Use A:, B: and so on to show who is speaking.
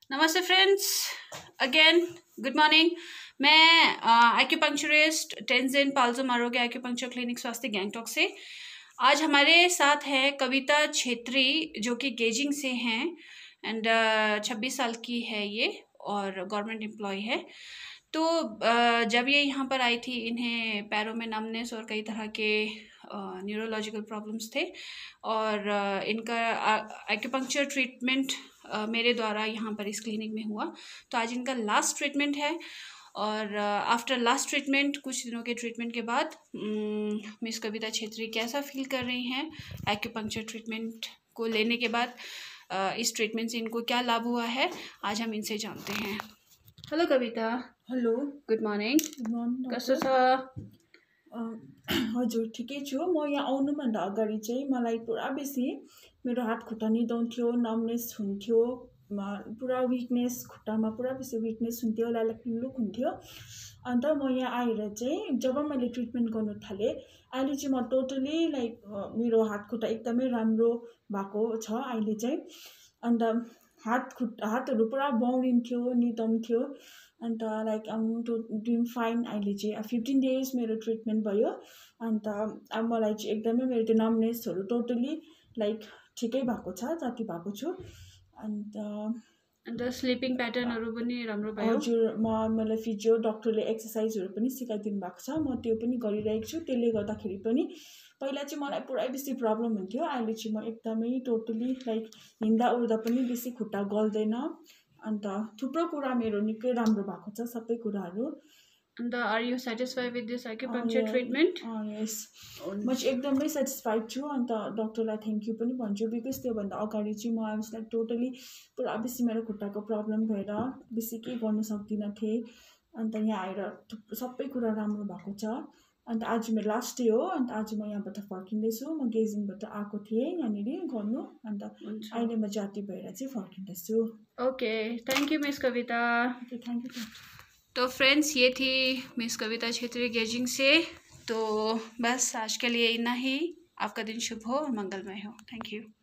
A: नमस्ते friends, again good morning. मैं acupuncturist Tenzin Paljor मारोगे एक्यूपंक्चर क्लिनिक स्वास्थ्य गैंगटॉक से। आज हमारे साथ है कविता छेत्री जो कि गेजिंग से हैं एंड 26 साल की है ये और गवर्नमेंट एम्प्लॉय है। तो जब ये यहाँ पर आई थी इन्हें पैरों में नमनेस और कई तरह के न्यूरोलॉजिकल प्रॉब्लम्स थे और इनका एक्यूपंक्चर ट्रीटमेंट मेरे द्वारा यहाँ पर इस क्लिनिक में हुआ। तो आज इनका लास्ट ट्रीटमेंट है और आफ्टर लास्ट ट्रीटमेंट कुछ दिनों के ट्रीटमेंट के बाद मिस कविता छेत्री कैसा फील कर रही हैं एक्यूपंक्चर ट्रीटमेंट को लेने के बाद, इस ट्रीटमेंट से इनको क्या लाभ हुआ है, आज हम इनसे जानते हैं। Hello Kavita.
B: Hello,
A: good morning. कस्तो छ?
B: हजुर ठिकै छु। म यहाँ आउनुभन्दा अगाडि चाहिँ मलाई पुरा बेसी मेरो हात खुट्टा निदाउँथ्यो, नमनेस हुन्थ्यो, पुरा विकनेस, खुट्टामा पुरा बेसी विकनेस हुन्थ्यो, लुक हुन्थ्यो। अन्त म यहाँ आएर चाहिँ जब मैले ट्रिटमेन्ट गर्नु थालेँ, अहिले चाहिँ म टोटली मेरो हात खुट्टा एकदमै राम्रो भएको छ अहिले चाहिँ। अन्त हातहरू पुरा बाउरिन्थ्यो, निदाउँथ्यो। अन्त आम डुइङ फाइन। अहिले चाहिँ 15 डेज मेरो ट्रिटमेन्ट भयो। अन्त अब मलाई चाहिँ एकदमै मेरो त्यो नमनेसहरू टोटली ठिकै भएको छ, जति भएको छु।
A: अन्त स्लिपिङ प्याटर्नहरू पनि राम्रो भयो?
B: हजुर, मलाई फिजियो डक्टरले एक्सर्साइजहरू पनि सिकाइदिनु भएको छ, म त्यो पनि गरिरहेको छु। त्यसले गर्दाखेरि पनि पहिला चाहिँ मलाई पुरै बेसी प्रब्लम हुन्थ्यो, अहिले चाहिँ म एकदमै टोटली हिँड्दा उड्दा पनि बेसी खुट्टा गल्दैन। अन्त थुप्रो कुरा मेरो निकै राम्रो भएको छ, सबै कुराहरू।
A: And are you satisfied with this acupuncture treatment?
B: Yes, म चाहिँ एकदमै सेटिस्फाइड छु। अन्त डक्टरलाई थ्याङ्क यू पनि भन्छु, बिकज त्योभन्दा अगाडि चाहिँ म आई टोटली पुरा बेसी मेरो खुट्टाको प्रब्लम भएर बेसी केही गर्नु सक्दिनँ थिएँ। अन्त यहाँ आएर सबै कुरा राम्रो भएको छ। अन्त आज मेरो लास्ट डे हो। अन्त आज म यहाँबाट फर्किँदैछु। म गेजिङबाट आएको थिएँ यहाँनिर गर्नु, अन्त अहिले म जाति भएर चाहिँ फर्किँदैछु।
A: Okay, thank you miss Kavita.
B: Thank you.
A: तो फ्रेंड्स, ये थी मिस कविता छेत्री गेजिंग से। तो बस आज के लिए इतना ही। आपका दिन शुभ हो और मंगलमय हो। Thank you.